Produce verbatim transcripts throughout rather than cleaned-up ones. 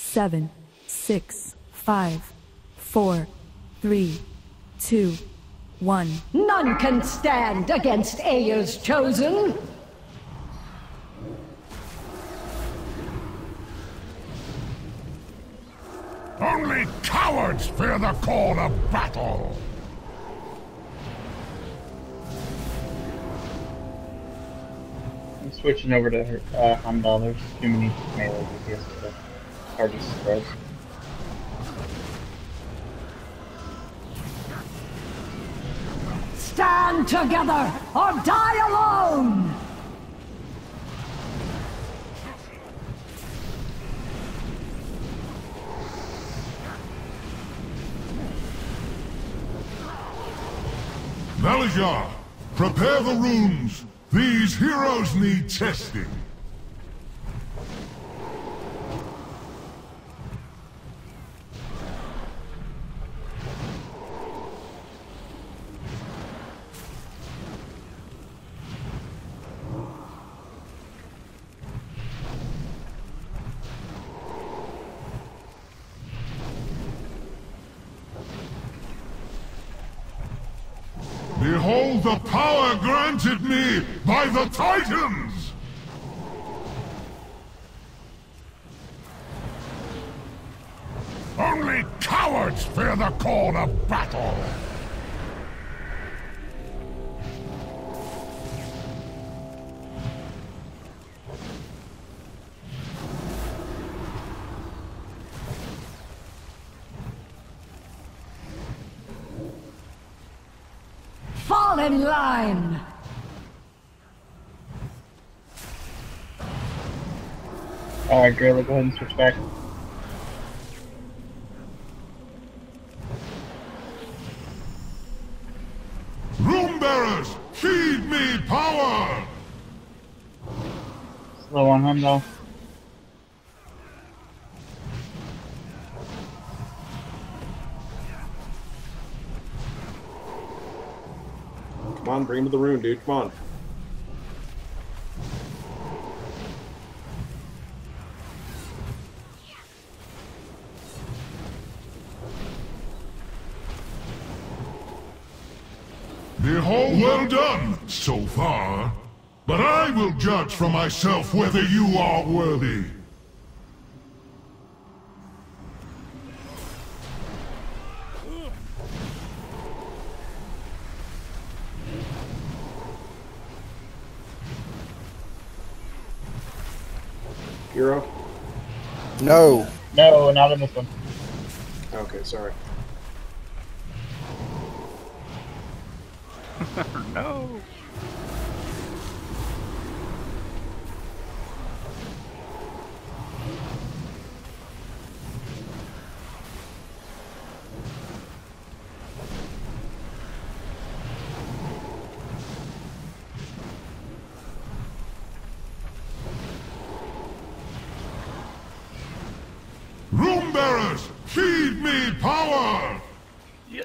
seven, six, five, four, three, two, one. None can stand against Aya's chosen. Only cowards fear the call of battle! I'm switching over to uh, Heimdall. There's too many melee D P S to hard to spread. Stand together or die alone! Malijar, prepare the runes! These heroes need testing! Behold the power granted me by the Titans! Only cowards fear the call of battle! Fall in line! Alright, Grayla, go ahead and switch back. Rune bearers, feed me power! Slow on Heimdall. Come on, bring him to the rune, dude. Come on. Behold, well done, so far. But I will judge for myself whether you are worthy. Hero? No. No, not in this one. Okay, sorry. No. Rune bearers, feed me power! Yeah.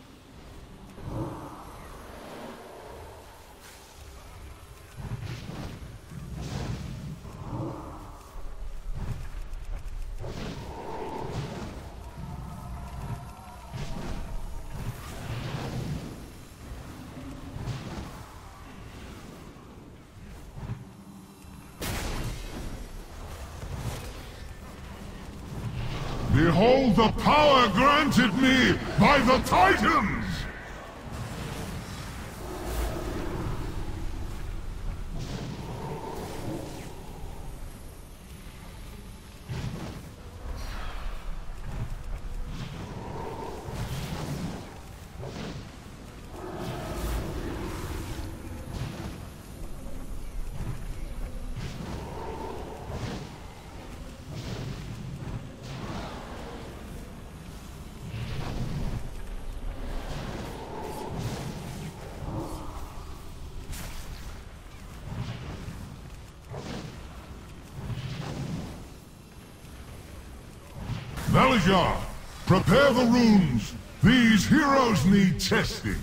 Behold the power granted me by the Titans! Malijar, prepare the runes. These heroes need testing.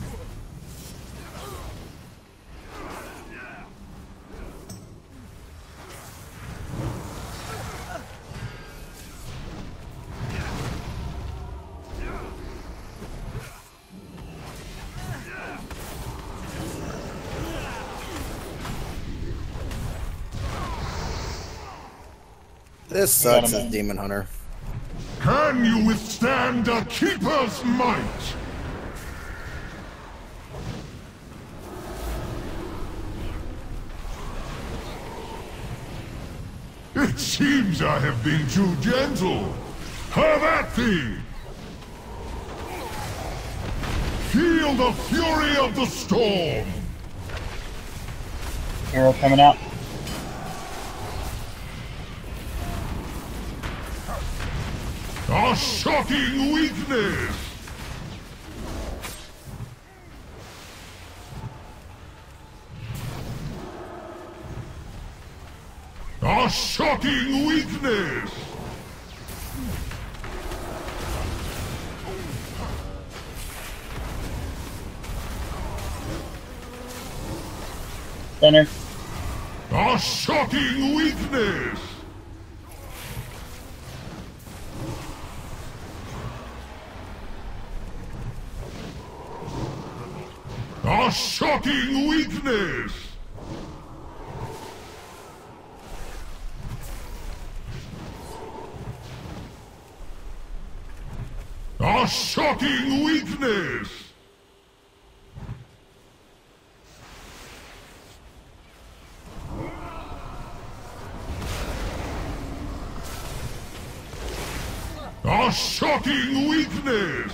This sucks as Demon Hunter. Can you withstand a Keeper's might? It seems I have been too gentle. Have at thee! Feel the fury of the storm! Arrow coming out. A shocking weakness! A shocking weakness! Center. A shocking weakness! A shocking weakness! A shocking weakness! A shocking weakness!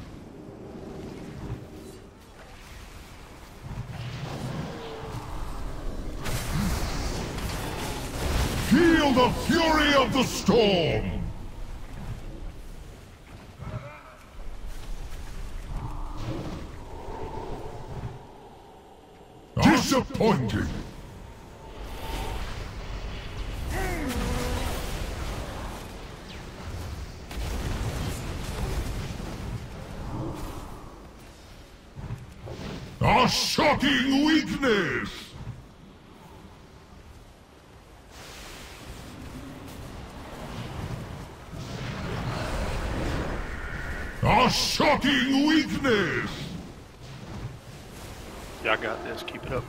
Feel the fury of the storm! Disappointing! A shocking weakness! A shocking weakness! Yeah, I got this. Keep it up.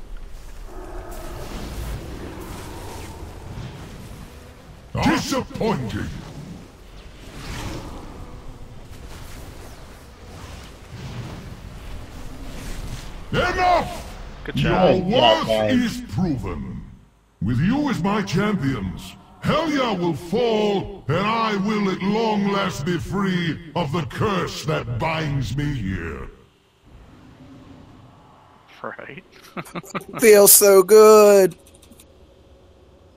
Disappointing! Enough! Good job. Your Yeah, worth guys. is proven. With you as my champions, Helya will fall, and I will at long last be free of the curse that binds me here. Right. Feels so good.